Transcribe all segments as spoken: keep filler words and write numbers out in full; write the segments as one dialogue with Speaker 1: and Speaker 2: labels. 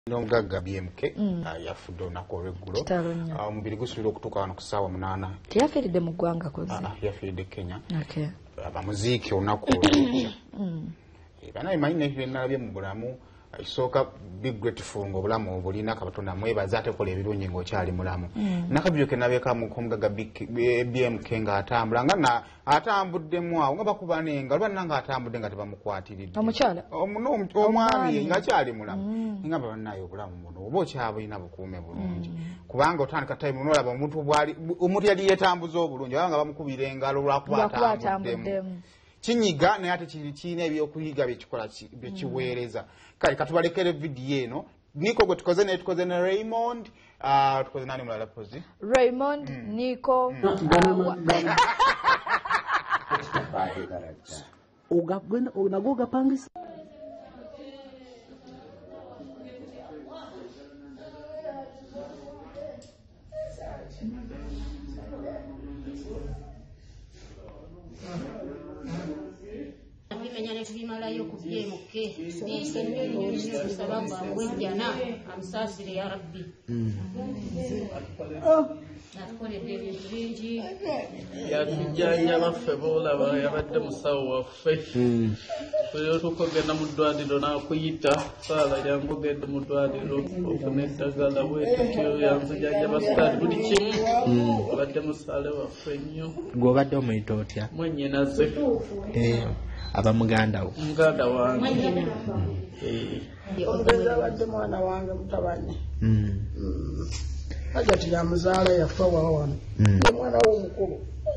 Speaker 1: N'omugagga B M K yafudde olunaku olw'eggulo omubiri gusuubira okutuuka wano ku ssaawa munaana.
Speaker 2: Teyafiiridde mu ggwanga kozi?
Speaker 1: Yafiiridde Kenya. Bamuziike olunaku olw'eggulo. Bana bimanyi nebyo nalabye mu bulamu isooka be grateful ng'obulamu obulina Katonda mwebaza ate kola ebirungi ng'okyali mulamu. Nakabyo ke nabeeka mu omugagga B M K ng'atambula nga na atambuddemu awo nga bakuba n'engalo banna ng'atambudde nga tebamukwatiridde.
Speaker 2: Omukyala?
Speaker 1: Omwami ng'akyali mulamu. Ngamba bannaye obulamu buno oba okyabulina bukuume bulungi. Kubanga otandika time n'olaba omuntu bwali omuntu yali yeetambuza obulungi abanga bamukubira engalo lwakuba atambuddemu. Kinyiga naye ate kiri kiina ebyokuyiga byekikola byekiweereza. Kale katubalekere vidiyo eno. Niko gwe tukoze ne tukoze ne Raymond. Uh, tukoze nani mulala pozi?
Speaker 2: Raymond, mm. Nico.
Speaker 3: Ogagwena onagoga pangisa.
Speaker 4: Menya nebimalayo ku B M K biise nnyo nnyo nnyo tusaba bwangu ejjana amusaasire ya Rabbi. Natukoledde ebintu bingi.
Speaker 5: Yatujjanja baffe boolaba yabadde musawo waffe. Feyo tukogenda mu ddwaliro n'akuyita saala lyangogedde mu ddwaliro ofuna eddagala bwetutyo yanzijanja basitaani buli kimu. Obadde musaale waffe nnyo.
Speaker 3: Gw'obadde omuyita otya?
Speaker 5: Mwennyinaze.
Speaker 3: Aba muganda wo?
Speaker 5: Muganda wange.
Speaker 6: Omugenzi abadde mwana wange mutabani. Hajati ya muzaala yafa wawa wano. Mwana w'omukulu.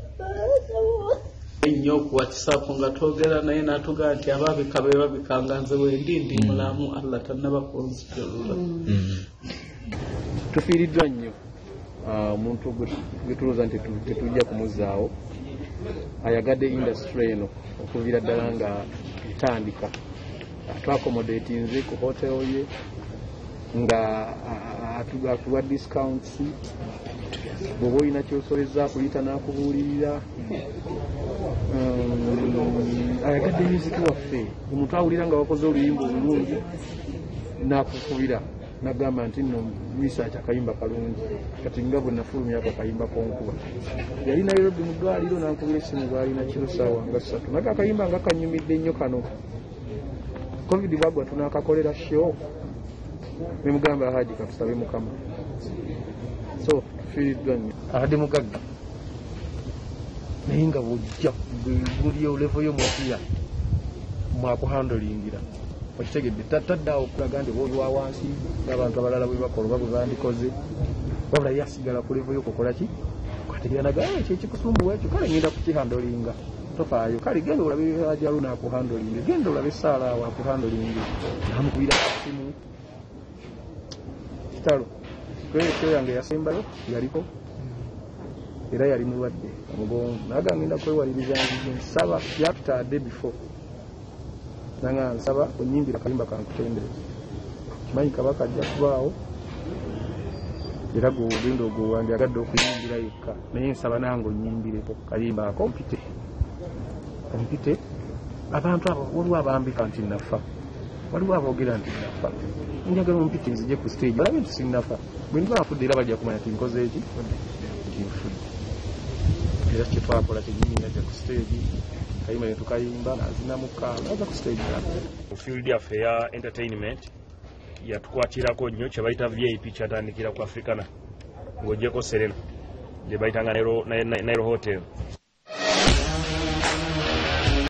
Speaker 5: Ennyo ku WhatsApp nga twogera naye n'atugaa nti abaabika be babikanga nze wendi ndi mulamu Allah tannabakonzitulula.
Speaker 7: Tufiiriddwa nnyo omuntu gwe tulowooza nti tetujja kumuzaawo. Ayagadde industry eno okuviira ddala nga etandika. Twakomodatinze ku hotel ye nga atuwa discounts bw'oba olina kyosobeza kuyita n'akubuulirira. Ayagadde music waffe omuntu awulira nga wakoze oluyimba olulungi n'akukubira nagamba nti nno research akayimba kalungi kati nga bwe nafulumya ako akayimba konkuba yali Nairobi mu ddwaliro n'ankubira essimu bw'alina kiro ssaawa nga ssatu naga akayimba nga kanyumidde nnyo kano covid bwagwa tunaakakolera show ne mugamba Haji katusabe Mukama so tufiiriddwa nnyo abadde mugagga naye nga bw'ojja buli olevo y'omupiira mwakuhandolingira okitegedde taddaawo okulaga nti oli wa wansi ng'abantu abalala bwe bakola oba bwe bandikoze wabula ye asigala ku levo y'okukola ki kwategeera naga ekyo ekikusumbuwa ekyo kale ngenda kukihandolinga tofaayo kale genda olabe ajalo n'akuhandolinga genda olabe essaala awo akuhandolinga namukubira simu kitalo kyo yange yasembayo yaliko era yali mulwadde omugongo naga ngenda kwewaliriza nzije nsaba yatutadde before nanga nsaba onyimbira kayimba kankutendere kimanyi kabaka ajja kubaawo era gwogenda ogwo wange agadde okuyimbira yekka naye nsaba nange onyimbireko kayimba akompite kompite abantu abo waliwo abambika nti nafa waliwo aboogera nti nafa njagala ompite nzije ku stage olabe nti sinnafa bwe ndiba nfudde era bajja kumanya ti nkoze eki nti nfudde era kyetwakola kyenyini najja ku stage kayimba ne tukayimba nazinamuka naza ku stage
Speaker 8: mu field yaffe ya entertainment yatukwatirako nnyo kye bayita V I P kyatandikira ku Africana ng'ogyeko Serena gye bayitanga Nairo Hotel